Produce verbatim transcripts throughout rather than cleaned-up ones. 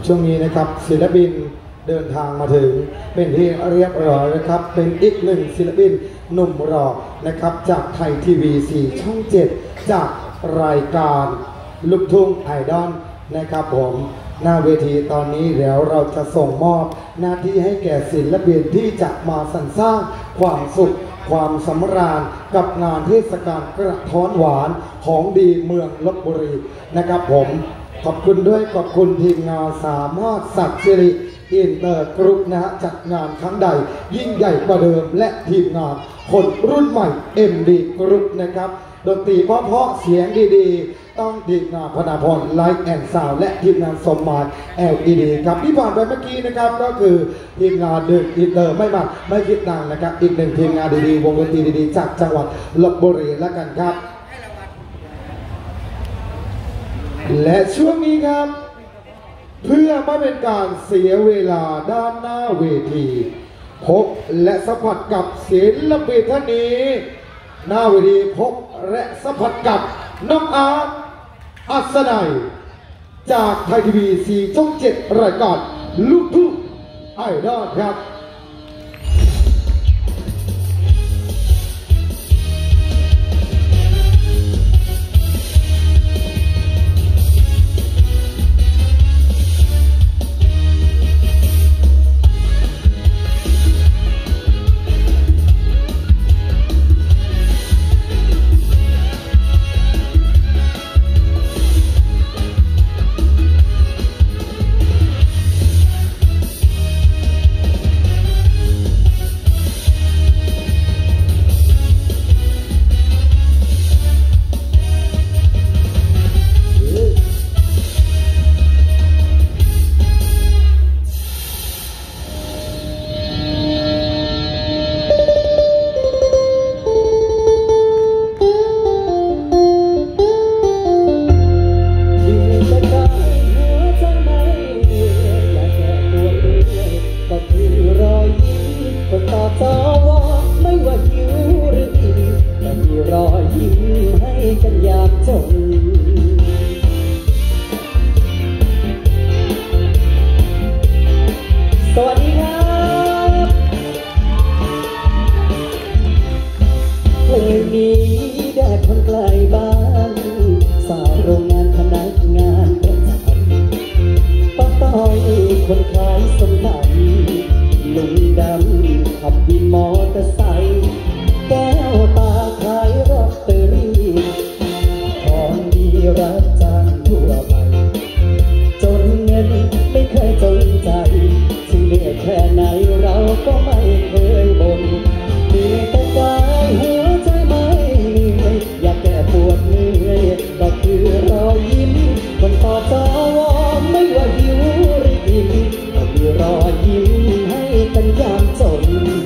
ช่วงนี้นะครับศิลปินเดินทางมาถึงเป็นที่เรียบร้อยนะครับเป็นอีกหนึ่งศิลปินหนุ่มหล่อนะครับจากไทยทีวีสี่ช่องเจ็ดจากรายการลูกทุ่งไอดอลนะครับผมหน้าเวทีตอนนี้เดี๋ยวเราจะส่งมอบหน้าที่ให้แก่ศิลปินที่จะมาสรรสร้างความสุขความสำราญกับงานเทศกาลกระท้อนหวานของดีเมืองลพบุรีนะครับผมขอบคุณด้วยขอบคุณทีมงานสามารถศักดิ์สิริอินเตอร์กรุ๊ปนะฮะจัดงานครั้งใดยิ่งใหญ่กว่าเดิมและทีมงานคนรุ่นใหม่ เอ็ม ดี กรุ๊ปนะครับดนตรีเพราะๆเสียงดีๆต้องทีมงานพนาพรไลท์แอนด์ซาวและทีมงานสมมาตร แอล อี ดี ครับที่ผ่านไปเมื่อกี้นะครับก็คือทีมงานดึกอินเตอร์ไม่มันไม่คิดตังนะครับอีกหนึ่งทีมงานดีๆวงดนตรีดีๆจากจังหวัดลพบุรีแล้วกันครับและช่วงนี้ครับเพื่อไม่เป็นการเสียเวลาด้านหน้าเวทีพบและสัมผัสกับศิลปินท่านนี้หน้าเวทีพบและสัมผัสกับน้องอาร์ตอัศนัยจากไทยทีวีสี่ช่องเจ็ดรายการลูกทุ่งไอดอลครับคนขายส้มตำลุงดำขับวินมอเตอร์ไซค์แก้วตาขายลอตเตอรี่ของดีรับจ้างทั่วไปจนเงินไม่เคยจนใจถึงเหนื่อยแค่ไหนเราก็ไม่เคยบ่นมีแต่กายหัวใจไม่เหนื่อยอยากแก้ปวดเหนื่อยก็คือรอยยิ้มคนต่อจอวอไม่ว่าหิวหรืออิ่มก็มีรอยยิ้มให้กันยามจน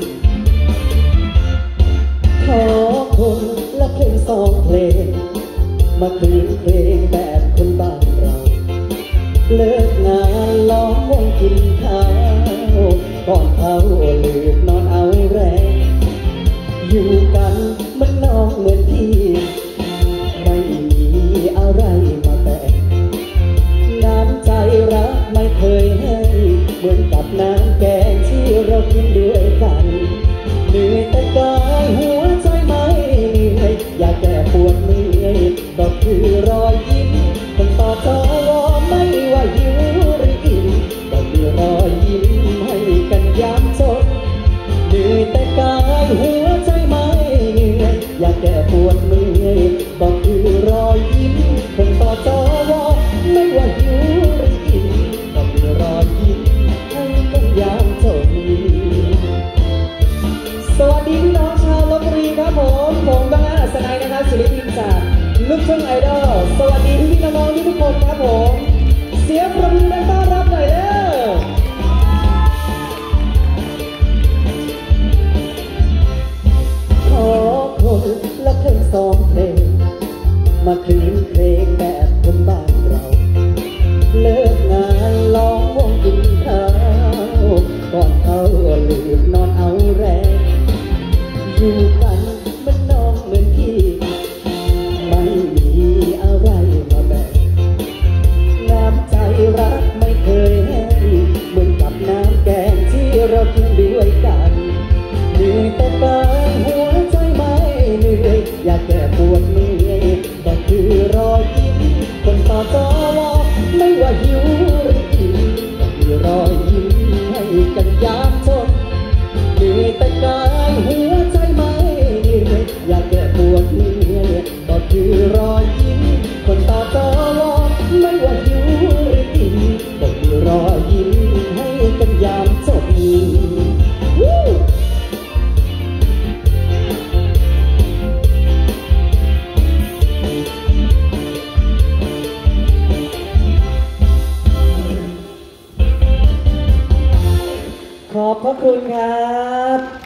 ขอคนละเพลงสองเพลงมาคืนเพลงแบบคนบ้านเราเลิกงานล้อมวงกินข้าวก่อนเขาลืมนอนเอาแรงอยู่กันมันน้องเหมือนพี่ไม่มีอะไรมาแต่น้ำใจรักไม่เคยให้เหมือนกับน้ำแกงที่เรากินด้วย